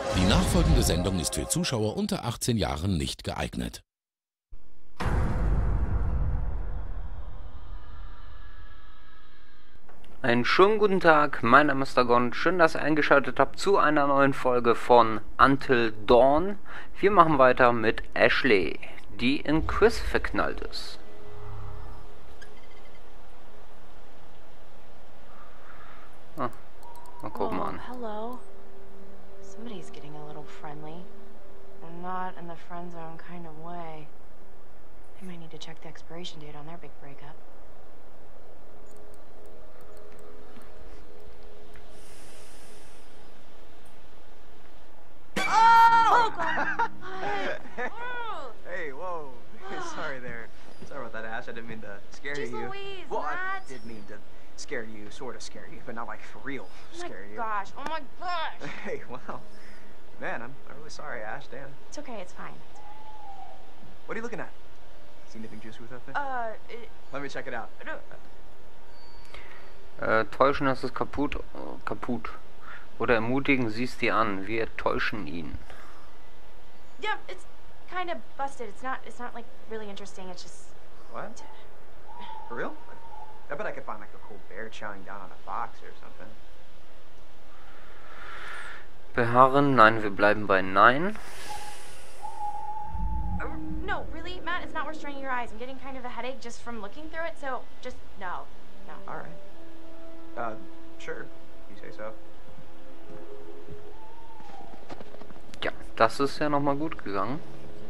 Die nachfolgende Sendung ist für Zuschauer unter 18 Jahren nicht geeignet. Einen schönen guten Tag, mein Name ist Dagon. Schön, dass ihr eingeschaltet habt zu einer neuen Folge von Until Dawn. Wir machen weiter mit Ashley, die in Chris verknallt ist. Ah, mal gucken mal an. Hello. Somebody's getting a little friendly. And not in the friend zone kind of way. They might need to check the expiration date on their big breakup. Oh! God. Hey, whoa. Sorry there. Sorry about that, Ash. I didn't mean to scare Jeez you. Louise, Well, I Matt. did mean to scare you, sort of scare you, but not like for real scare you. Oh my gosh. Hey, wow. Man, I'm really sorry, Ash. Damn. It's okay, it's fine. What are you looking at? See anything juicy with that thing? Let me check it out. Täuschen, das ist kaputt. Oder ermutigen Sie es dir an. Wir täuschen ihn. Yeah, it's kind of busted. It's not like really interesting. It's just What? For real? I bet I could find like a cool bear chowing down on a fox or something. Beharren, nein, wir bleiben bei nein. No, really, Matt, it's not worth straining your eyes. I'm getting kind of a headache just from looking through it, so just no. All right. Sure. You say so. Ja, das ist ja nochmal gut gegangen.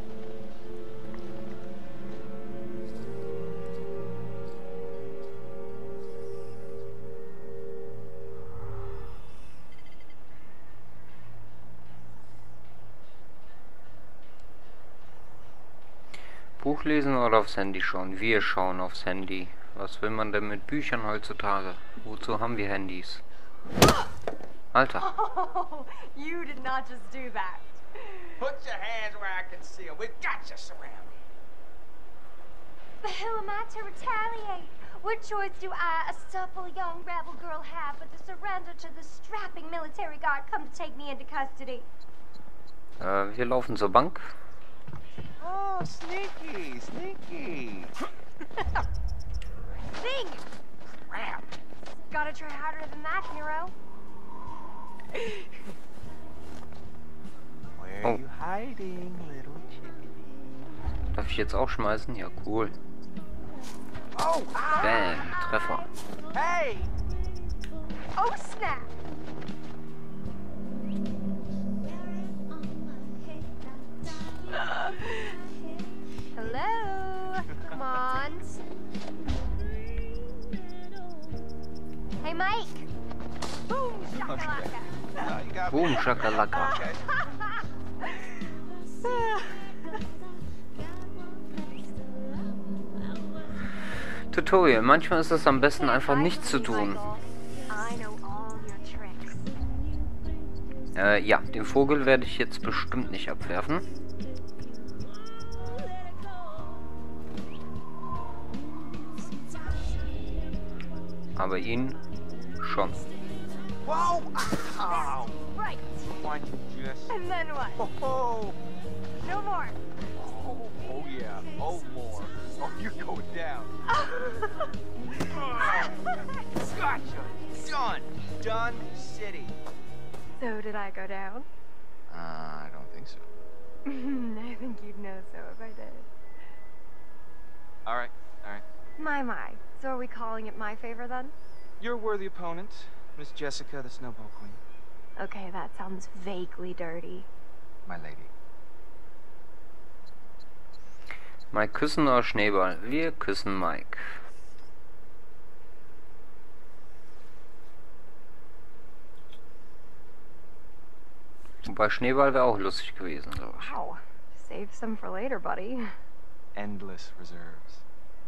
Buch lesen oder aufs Handy schauen? Wir schauen aufs Handy. Was will man denn mit Büchern heutzutage? Wozu haben wir Handys? Alter. Oh, you did not just do that. Put your hands where I can see them. We've got you surrounded. But who am I to retaliate? What choice do I, a supple young rebel girl, have but to surrender to the strapping military guard come to take me into custody? Wir laufen zur Bank. Oh, sneaky. Thing! Crap. Gotta try harder than that, hero. Where Oh. are you hiding, little chickadee? Darf ich jetzt auch schmeißen? Ja, cool. Oh, ah! Bam, Treffer. Hey! Oh, snap! Hello? Come on. Hey, Mike! Boom, shakalaka! You got Boom, Shakalaka. Okay. Tutorial. Manchmal ist es am besten einfach nichts zu tun. I know all your tricks. Ja, den Vogel werde ich jetzt bestimmt nicht abwerfen. Aber ihn schon. Whoa! Ow! Right. Come on, Jess. And then what? Oh, No more. oh yeah. Oh, more. Oh, you're going down. Gotcha. Done. Done city. So did I go down? I don't think so. I think you'd know so if I did. All right. My. So are we calling it my favor then? You're a worthy opponent, Miss Jessica, the Snowball Queen. Okay, that sounds vaguely dirty. My lady. Mike küssen oder Schneeball? Wir küssen Mike. Wobei Schneeball wäre auch lustig gewesen, glaube ich. Wow. Save some for later, buddy. Endless reserves.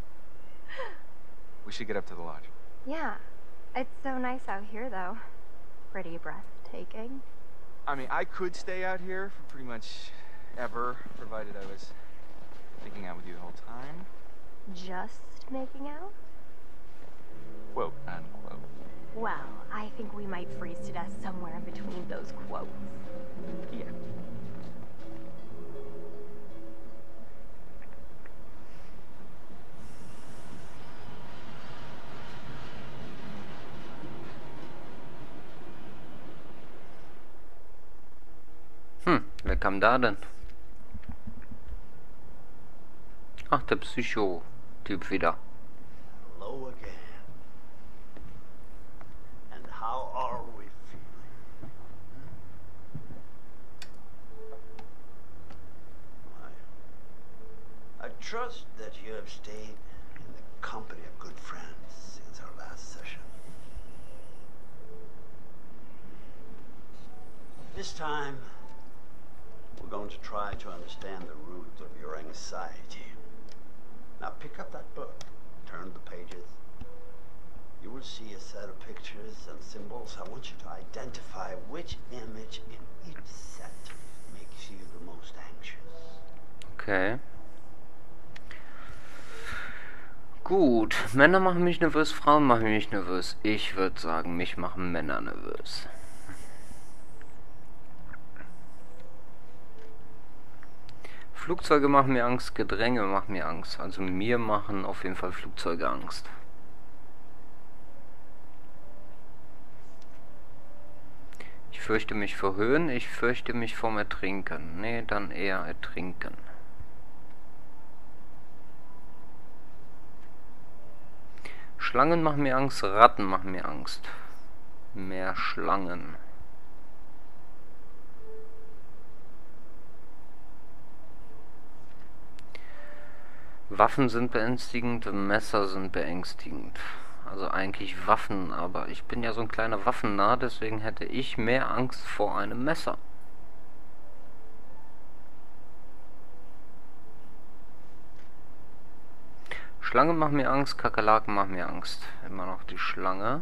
We should get up to the lodge. Yeah. It's so nice out here, though. Pretty breathtaking. I mean, I could stay out here for pretty much ever, provided I was making out with you the whole time. Just making out? Quote, unquote. Well, I think we might freeze to death somewhere in between those quotes. Yeah. Wer kam da denn? Ach, der Psycho-Typ wieder. Hello again. And how are we feeling? I trust that you have stayed in the company of good friends since our last session. This time, we're going to try to understand the root of your anxiety. Now pick up that book, turn the pages. You will see a set of pictures and symbols. I want you to identify which image in each set makes you the most anxious. Okay. Gut, Männer machen mich nervös, Frauen machen mich nervös. Ich würde sagen, mich machen Männer nervös. Flugzeuge machen mir Angst, Gedränge machen mir Angst. Also mir machen auf jeden Fall Flugzeuge Angst. Ich fürchte mich vor Höhen, ich fürchte mich vorm Ertrinken. Nee, dann eher Ertrinken. Schlangen machen mir Angst, Ratten machen mir Angst. Mehr Schlangen. Waffen sind beängstigend, Messer sind beängstigend. Also eigentlich Waffen, aber ich bin ja so ein kleiner Waffennah, deswegen hätte ich mehr Angst vor einem Messer. Schlangen machen mir Angst, Kakerlaken machen mir Angst. Immer noch die Schlange.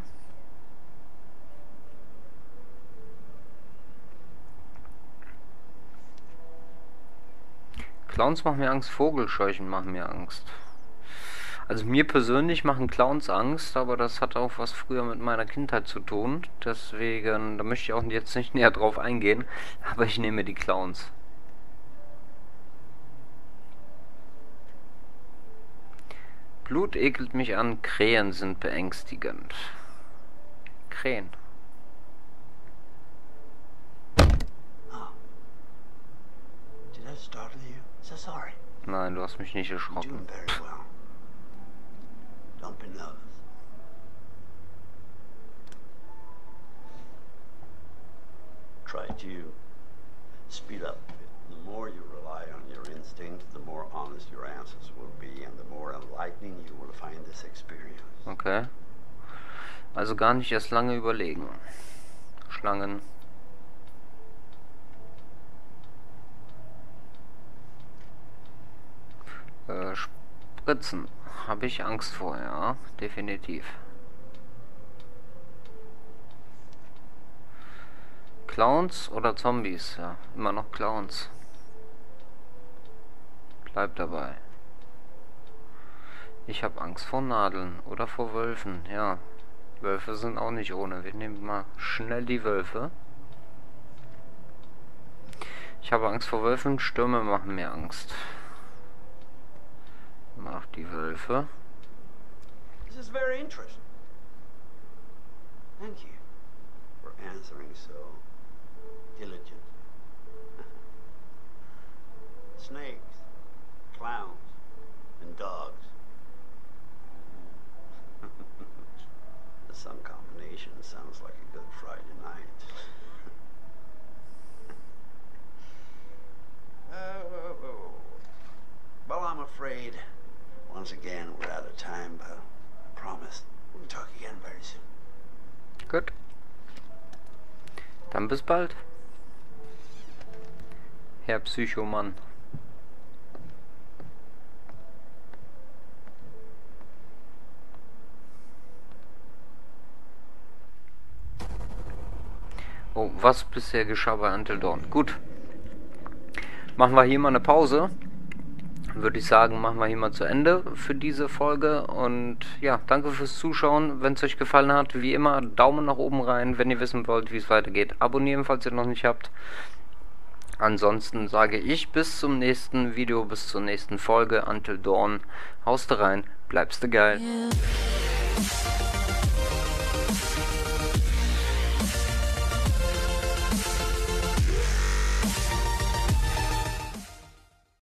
Clowns machen mir Angst, Vogelscheuchen machen mir Angst. Also mir persönlich machen Clowns Angst, aber das hat auch was früher mit meiner Kindheit zu tun. Deswegen, da möchte ich auch jetzt nicht näher drauf eingehen, aber ich nehme die Clowns. Blut ekelt mich an, Krähen sind beängstigend. Krähen. Did I startle you? So sorry. Nein, du hast mich nicht You're erschrocken. doing very well. Don't be nervous. Try to speed up. The more you rely on your instinct, the more honest your answers will be, and the more enlightening you will find this experience. Okay. Also gar nicht erst lange überlegen. Schlangen. Spritzen. Habe ich Angst vor, ja. Definitiv. Clowns oder Zombies? Ja, immer noch Clowns. Bleib dabei. Ich habe Angst vor Nadeln oder vor Wölfen, ja. Wölfe sind auch nicht ohne. Wir nehmen mal schnell die Wölfe. Ich habe Angst vor Wölfen, Stürme machen mir Angst. Mach die Wölfe. This is very interesting. Thank you for answering so diligent. Snakes, clowns, and dogs. Some combination sounds like a good Friday night. Well, I'm afraid once again we're out of time, but I promise we'll talk again very soon. Gut. Dann bis bald. Herr Psychomann. Oh, was bisher geschah bei Until Dawn. Gut. Machen wir hier mal eine Pause. Würde ich sagen, machen wir hier mal zu Ende für diese Folge. Und ja, danke fürs Zuschauen. Wenn es euch gefallen hat, wie immer, Daumen nach oben rein. Wenn ihr wissen wollt, wie es weitergeht, abonnieren, falls ihr noch nicht habt. Ansonsten sage ich bis zum nächsten Video, bis zur nächsten Folge Until Dawn. Haust rein, bleibst du geil.